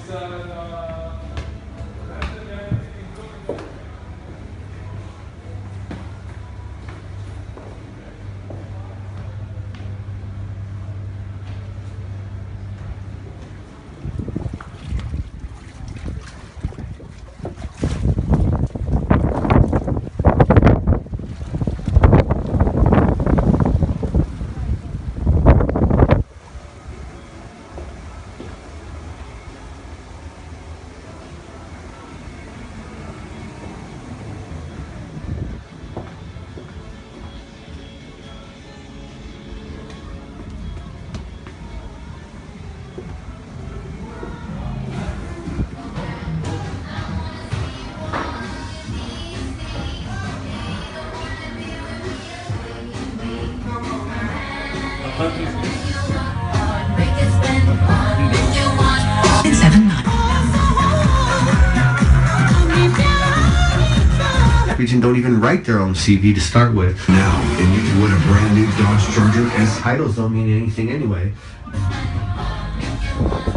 Region don't even write their own CV to start with. Now, and you can win a brand new Dodge Charger S. Titles don't mean anything anyway.